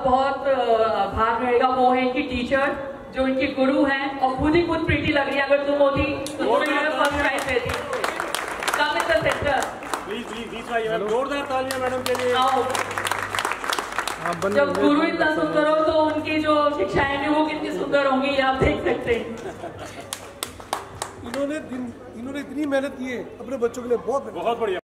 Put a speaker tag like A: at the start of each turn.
A: बहुत भाग रहेगा वो है इनकी टीचर, जो इनकी गुरु हैं और खुद ही खुद प्रीति लग रही है। अगर तुम होती तो तुम्हें फर्स्ट प्राइज देती। Come in the center please जोरदार तालियां मैडम के लिए। आओ, जब गुरु इतना सुंदर हो तो उनकी जो शिक्षाएं हैं वो कितनी सुंदर होंगी, ये आप देख सकते हैं।
B: इन्होंने इतनी मेहनत की है अपने बच्चों के लिए, बहुत बढ़िया।